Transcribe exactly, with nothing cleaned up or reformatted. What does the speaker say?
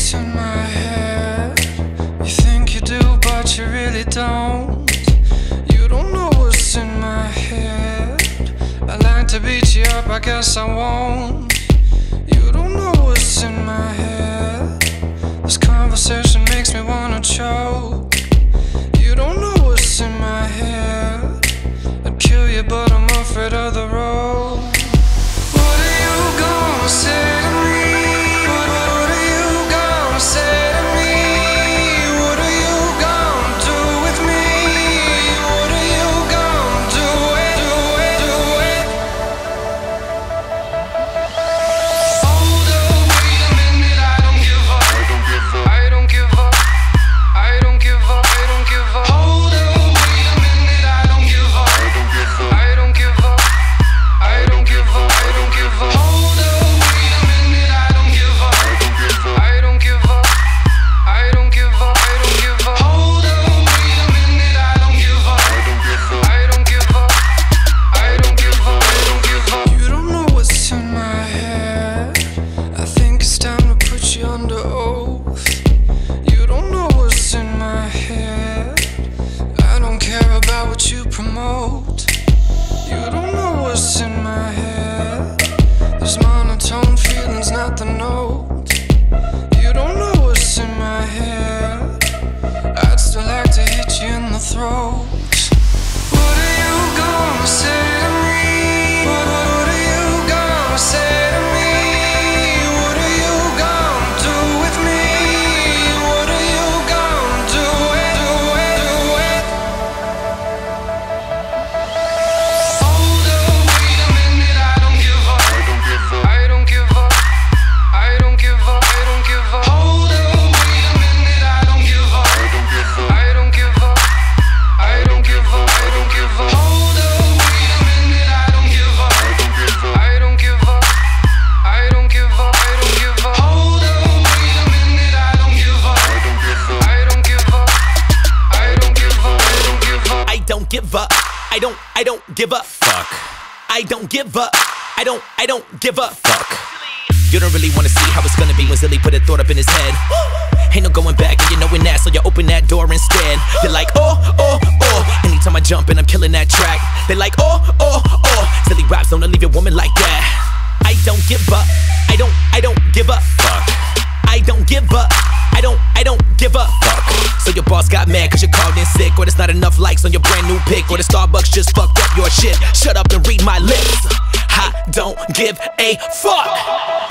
what's in my head. You think you do, but you really don't. You don't know what's in my head. I like to beat you up, I guess I won't. You don't know what's in my head. This conversation makes me wanna choke. You don't know what's in my head. I'd kill you, but I'm afraid of the road. What are you gonna say to me? What, what are you gonna say to me? What are you gonna do with me? What are you gonna do it, do it, do it? Hold up, wait a minute, I don't give up. I don't give up. I don't give up. I don't give up. Hold up, wait a minute, I don't give up. I don't give up. I don't give up. I don't give up. Hold up, wait a minute, I don't give up. I don't give up. I don't give up. I don't give up. Hold up, wait a minute, I don't give up. I don't give up. I don't give up. I don't give up. You don't know what's in my head. I think it's time to put you under oath. You don't know what's in my head. I don't care about what you promote. You don't know what's in my head. There's monotone feelings, not the note. You don't know what's in my head. I'd still like to hit you in the throat. What are you gonna say to me? What, what are you gonna say to me? What are you gonna do with me? What are you gonna do it, do it, do it? Hold up, wait a minute, I don't give up. I don't give up. I don't give up. I don't give up. Hold up, wait a minute, I don't give up. I don't give up. I don't give up. I don't give up. Hold up, wait a minute, I don't give up. I don't give up. I don't give up. I don't give up. Hold up, wait a minute, I don't give up. I don't give up. I don't give up. I don't give up. I don't give up. I don't, I don't give up. Fuck. I don't give up. I don't, I don't give up. Fuck. You don't really wanna see how it's gonna be when Zilly put a thought up in his head. Ain't no going back, and you knowing that, so you open that door instead. You're like, oh, oh, oh. Anytime I jump in, I'm killing that track. They're like, oh, oh, oh. Silly raps don't leave your woman like that. I don't give up. I don't, I don't give up. Fuck. I don't give up. I don't, I don't give up. Fuck. So your boss got mad cause you called in sick, or there's not enough likes on your brand new pic, or the Starbucks just fucked up your shit. Shut up and read my lips. I don't give a fuck.